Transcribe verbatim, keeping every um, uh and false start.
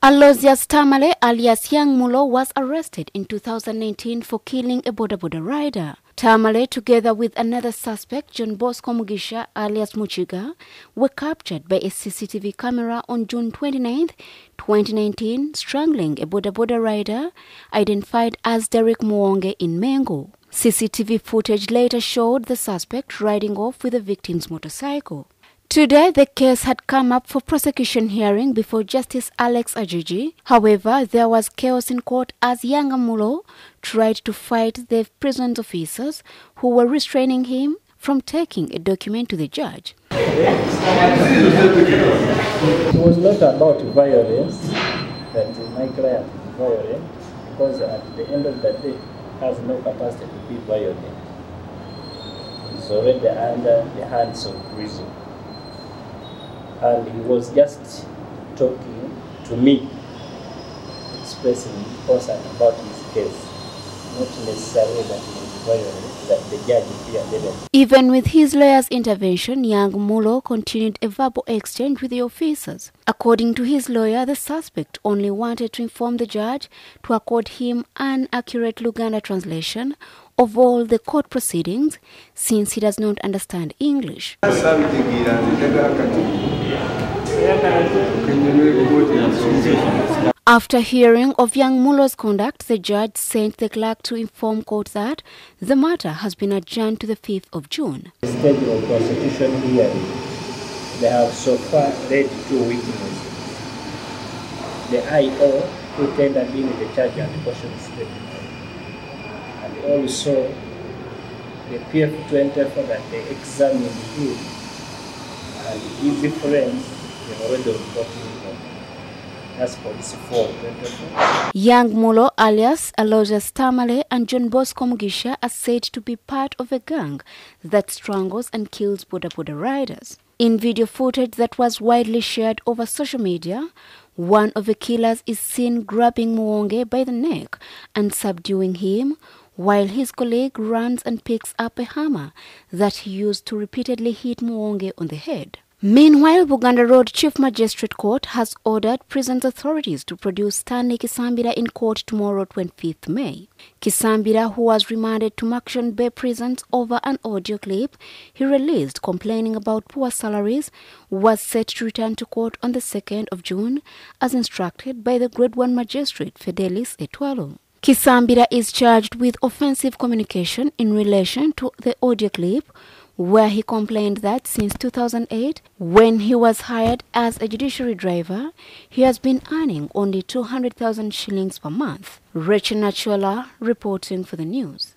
Aloysius Tamale alias Young Mulo was arrested in two thousand nineteen for killing a Boda Boda rider. Tamale, together with another suspect, John Bosco Mugisha alias Muchiga, were captured by a C C T V camera on June twenty-ninth, twenty nineteen, strangling a Boda Boda rider identified as Derek Muonge in Mengo. C C T V footage later showed the suspect riding off with the victim's motorcycle. Today, the case had come up for prosecution hearing before Justice Alex Ajiji. However, there was chaos in court as Young Mulo tried to fight the prison officers who were restraining him from taking a document to the judge. It was not about violence that my client is violent, because at the end of the day, has no capacity to be violent. He's already under the hands of prison. And he was just talking to me, expressing concern about his case, not necessarily that he was violent, that the judge here didn't. Even with his lawyer's intervention, Young Mulo continued a verbal exchange with the officers. According to his lawyer, the suspect only wanted to inform the judge to accord him an accurate Luganda translation of all the court proceedings, since he does not understand English. After hearing of Young Mulo's conduct, the judge sent the clerk to inform court that the matter has been adjourned to the fifth of June. The stage of prosecution hearing, they have so far read two witnesses. The I O who tendered in the charge and the caution statement, and also the P F twenty-four that they examined him, and his friends, they already reported him. That's police four twenty-four. Young Mulo alias Aloysius Tamale and John Bosco Mugisha are said to be part of a gang that strangles and kills Boda Boda riders. In video footage that was widely shared over social media, one of the killers is seen grabbing Muonge by the neck and subduing him, while his colleague runs and picks up a hammer that he used to repeatedly hit Muonge on the head. Meanwhile, Buganda Road Chief Magistrate Court has ordered prison authorities to produce Stanley Kisambira in court tomorrow, twenty-fifth May. Kisambira, who was remanded to Murchison Bay Prisons over an audio clip he released complaining about poor salaries, was set to return to court on the second of June, as instructed by the Grade one Magistrate Fidelis Etwalo. Kisambira is charged with offensive communication in relation to the audio clip, where he complained that since two thousand eight, when he was hired as a judiciary driver, he has been earning only two hundred thousand shillings per month. Rachel Nachola reporting for the news.